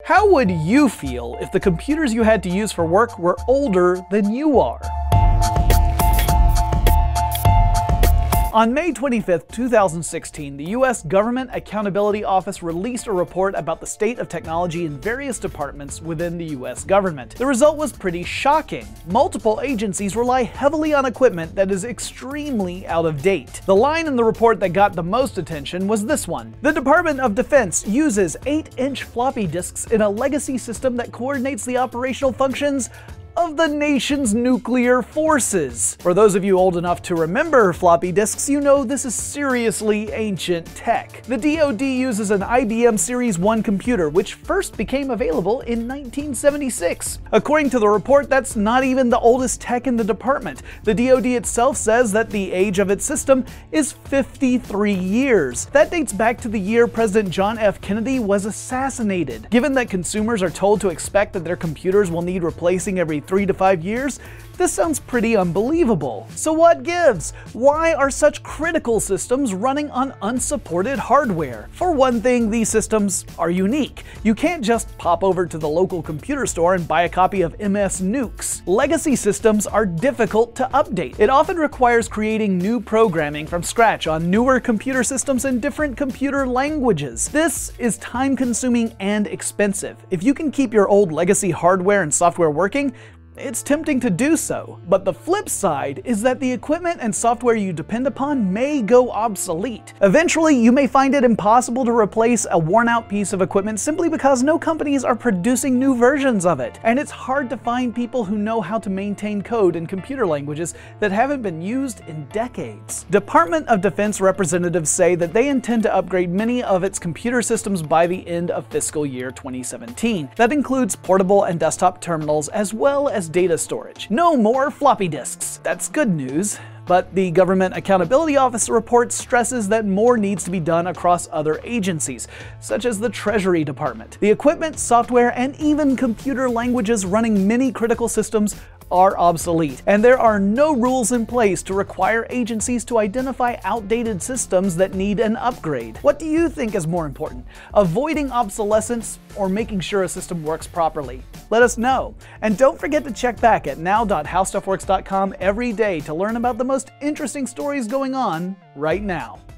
How would you feel if the computers you had to use for work were older than you are? On May 25, 2016, the U.S. Government Accountability Office released a report about the state of technology in various departments within the U.S. government. The result was pretty shocking. Multiple agencies rely heavily on equipment that is extremely out of date. The line in the report that got the most attention was this one. The Department of Defense uses 8-inch floppy disks in a legacy system that coordinates the operational functions of the nation's nuclear forces. For those of you old enough to remember floppy disks, you know this is seriously ancient tech. The DoD uses an IBM Series 1 computer, which first became available in 1976. According to the report, that's not even the oldest tech in the department. The DoD itself says that the age of its system is 53 years. That dates back to the year President John F. Kennedy was assassinated. Given that consumers are told to expect that their computers will need replacing every 3 to 5 years, this sounds pretty unbelievable. So what gives? Why are such critical systems running on unsupported hardware? For one thing, these systems are unique. You can't just pop over to the local computer store and buy a copy of MS Nukes. Legacy systems are difficult to update. It often requires creating new programming from scratch on newer computer systems in different computer languages. This is time-consuming and expensive. If you can keep your old legacy hardware and software working, it's tempting to do so. But the flip side is that the equipment and software you depend upon may go obsolete. Eventually, you may find it impossible to replace a worn-out piece of equipment simply because no companies are producing new versions of it. And it's hard to find people who know how to maintain code in computer languages that haven't been used in decades. Department of Defense representatives say that they intend to upgrade many of its computer systems by the end of fiscal year 2017. That includes portable and desktop terminals as well as data storage. No more floppy disks. That's good news. But the Government Accountability Office report stresses that more needs to be done across other agencies, such as the Treasury Department. The equipment, software, and even computer languages running many critical systems are obsolete, and there are no rules in place to require agencies to identify outdated systems that need an upgrade. What do you think is more important, avoiding obsolescence or making sure a system works properly? Let us know. And don't forget to check back at now.howstuffworks.com every day to learn about the most interesting stories going on right now.